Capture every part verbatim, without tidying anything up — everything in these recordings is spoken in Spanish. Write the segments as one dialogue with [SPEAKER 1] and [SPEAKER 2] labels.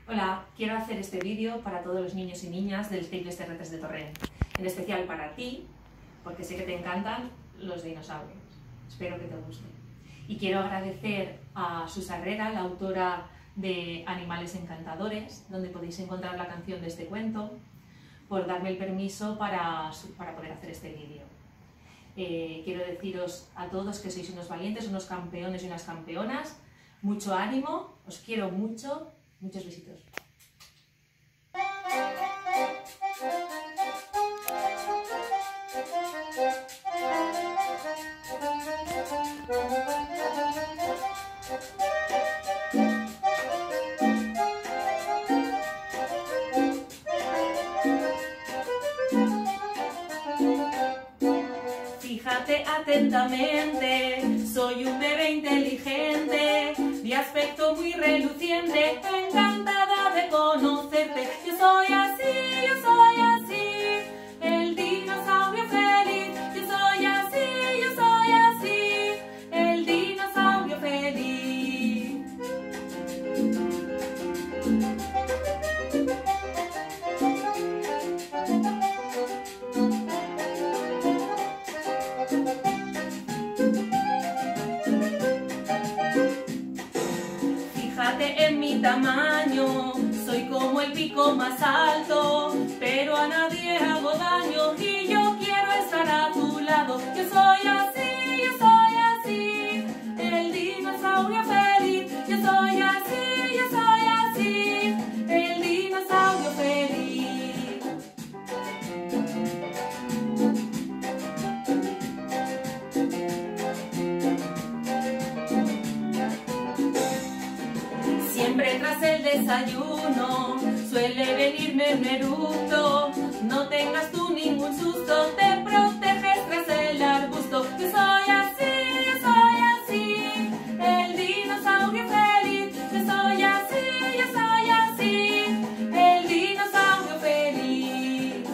[SPEAKER 1] Hola, quiero hacer este vídeo para todos los niños y niñas del Teiles Terretes de Torrent, en especial para ti, porque sé que te encantan los dinosaurios. Espero que te guste. Y quiero agradecer a Susa Herrera, la autora de Animales Encantadores, donde podéis encontrar la canción de este cuento, por darme el permiso para, para poder hacer este vídeo. Eh, quiero deciros a todos que sois unos valientes, unos campeones y unas campeonas. Mucho ánimo, os quiero mucho, muchos besitos. Fíjate atentamente, soy un bebé inteligente, de aspecto muy reluciente, encantada de conocerte. Yo soy así, yo soy así, el dinosaurio feliz. Yo soy así, yo soy así, el dinosaurio feliz. Fíjate en mi tamaño, soy como el pico más alto, pero a nadie hago daño y yo quiero estar a tu lado. Yo soy así, yo soy así, el dinosaurio feliz. Yo soy así, yo soy así, el dinosaurio feliz. Siempre tras el desayuno suele venirme un eructo. No tengas tú ningún susto, te proteges tras el arbusto. Yo soy así, yo soy así, el dinosaurio feliz. Yo soy así, yo soy así, el dinosaurio feliz.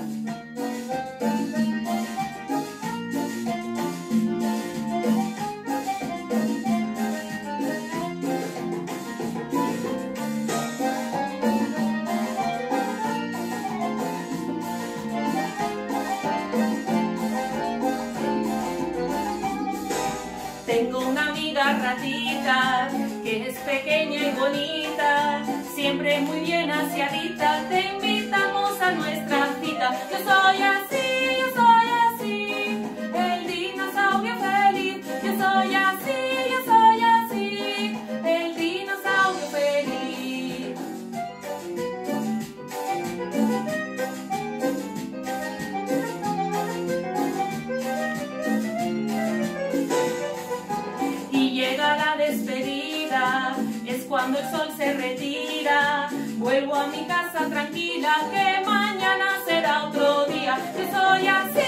[SPEAKER 1] Tengo una amiga ratita que es pequeña y bonita, siempre muy bien aseadita, te invitamos a nuestra cita. Yo soy así, yo soy así, el dinosaurio feliz. Yo soy así, yo soy así, el dinosaurio feliz. Llega la despedida, es cuando el sol se retira. Vuelvo a mi casa tranquila, que mañana será otro día. Yo soy así.